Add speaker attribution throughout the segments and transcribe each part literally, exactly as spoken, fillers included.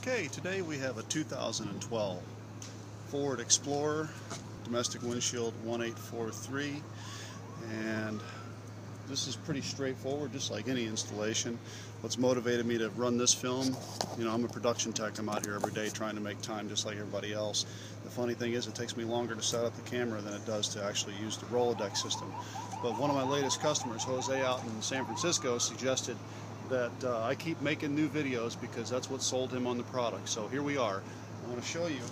Speaker 1: Okay, today we have a two thousand twelve Ford Explorer, domestic windshield one eight four three, and this is pretty straightforward, just like any installation. What's motivated me to run this film, you know, I'm a production tech. I'm out here every day trying to make time just like everybody else. The funny thing is, it takes me longer to set up the camera than it does to actually use the Rolladeck system. But one of my latest customers, Jose out in San Francisco, suggested that uh, I keep making new videos because that's what sold him on the product. So here we are. I want to show you.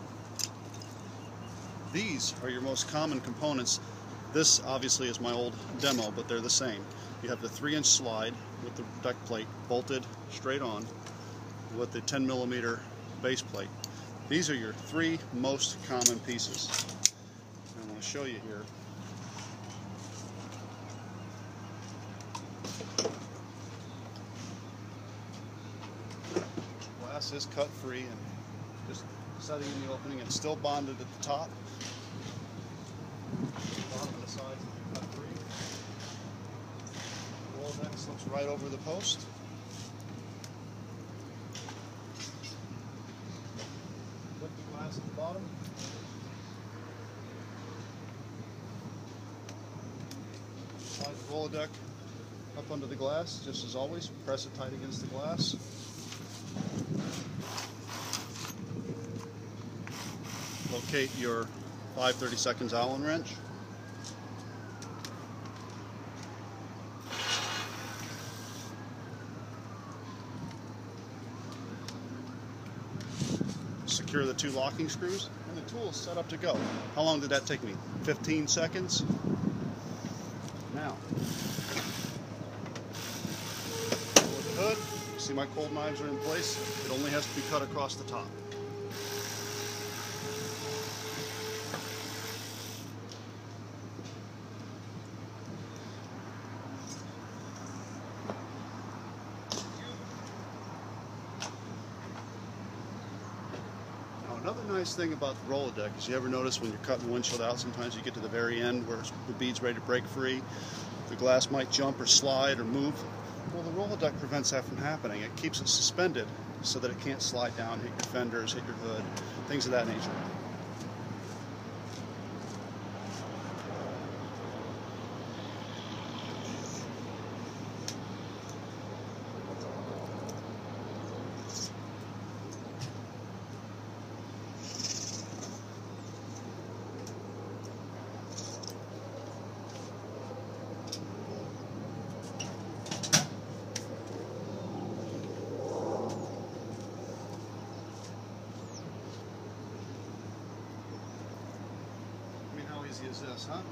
Speaker 1: These are your most common components. This obviously is my old demo, but they're the same. You have the three inch slide with the deck plate bolted straight on with the ten millimeter base plate. These are your three most common pieces. I want to show you here. Glass is cut free and just setting in the opening. It's still bonded at the top. Bottom and the sides are cut free. Rolladeck slips right over the post. Flip the glass at the bottom. Slide the Rolladeck up under the glass, just as always. Press it tight against the glass. Locate your five thirty-seconds Allen wrench. Secure the two locking screws, and the tool is set up to go. How long did that take me? fifteen seconds. Now, with the hood, you see my cold knives are in place. It only has to be cut across the top. Another nice thing about the Rolladeck is, you ever notice when you're cutting the windshield out, sometimes you get to the very end where the bead's ready to break free, the glass might jump or slide or move. Well, the Rolladeck prevents that from happening. It keeps it suspended so that it can't slide down, hit your fenders, hit your hood, things of that nature. Easy as this, huh?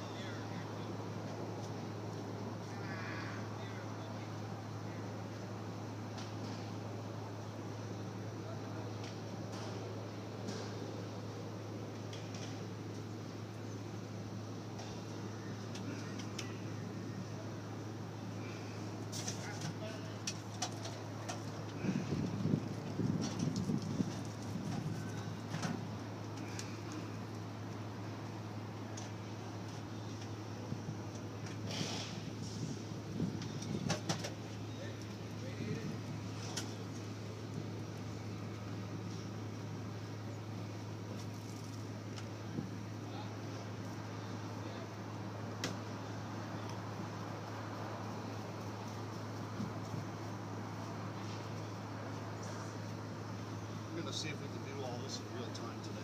Speaker 1: I'm going to see if we can do all this in real time today.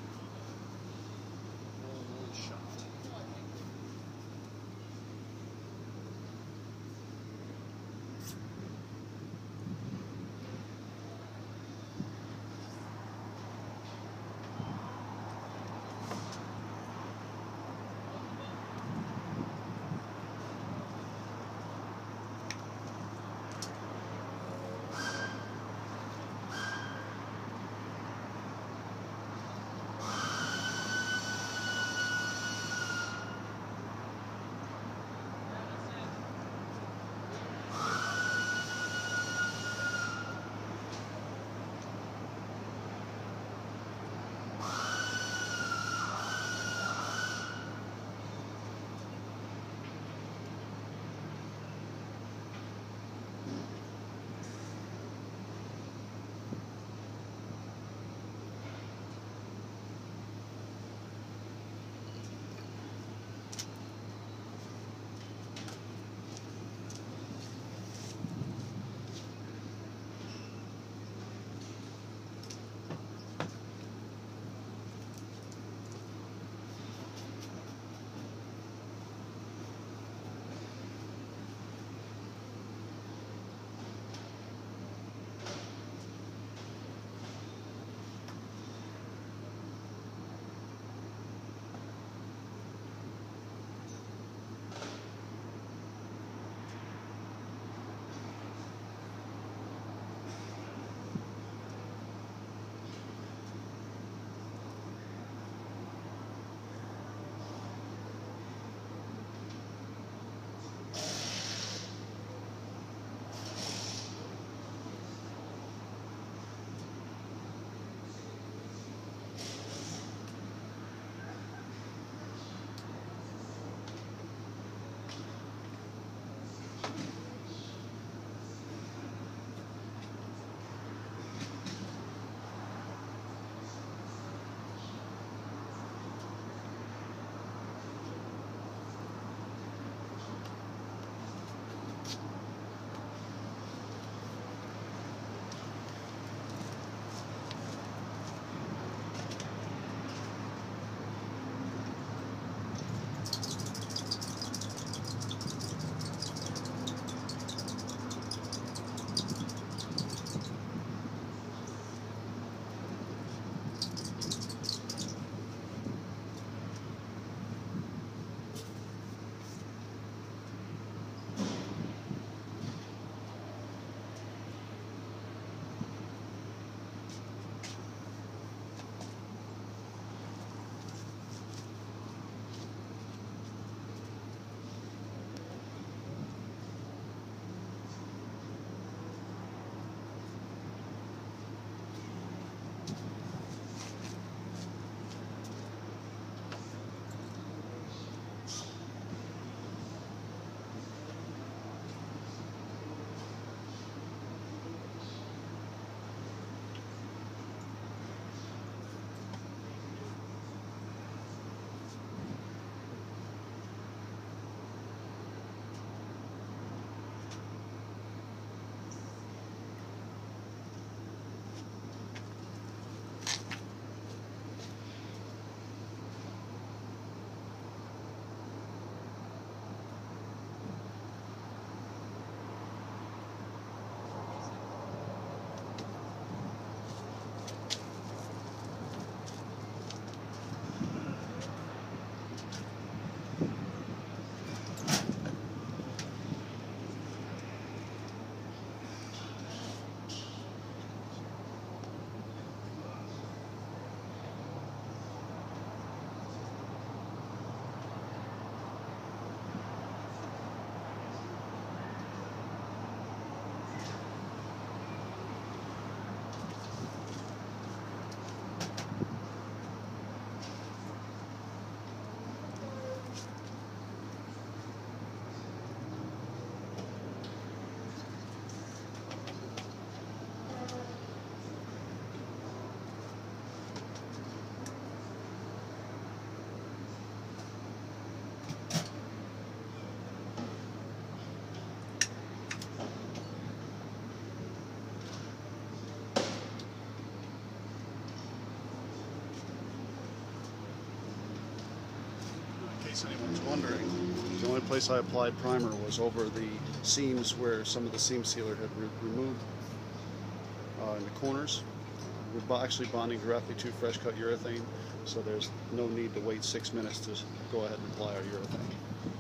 Speaker 1: Roll one shot. case anyone's wondering. The only place I applied primer was over the seams where some of the seam sealer had re removed uh, in the corners. Uh, we're actually bonding directly to fresh cut urethane, so there's no need to wait six minutes to go ahead and apply our urethane.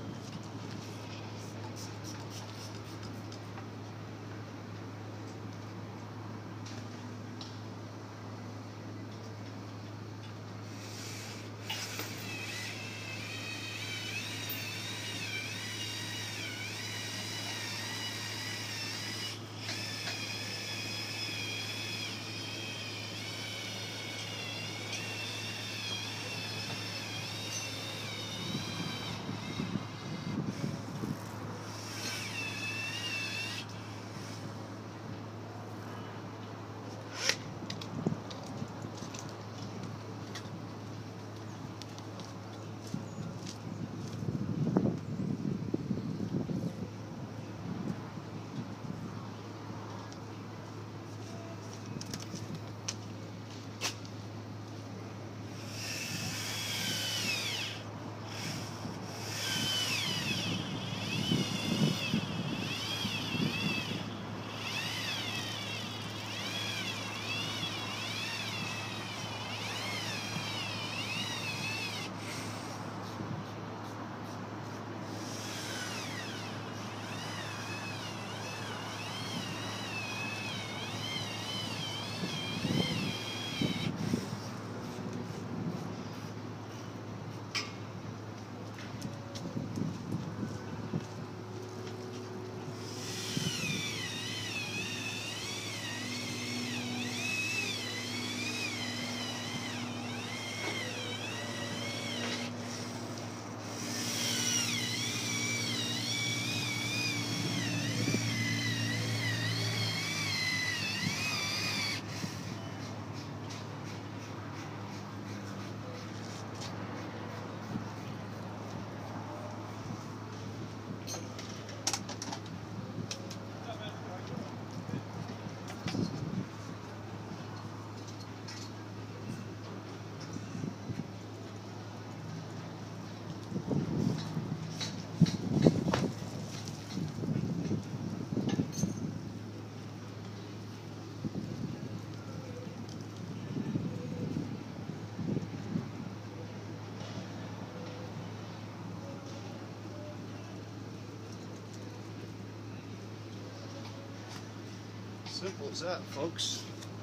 Speaker 1: Simple as that, folks.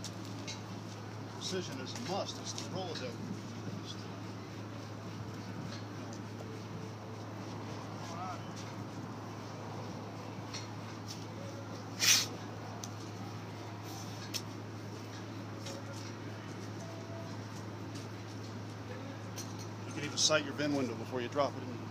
Speaker 1: Precision is a must. It's the Rolladeck. You can even sight your bin window before you drop it in.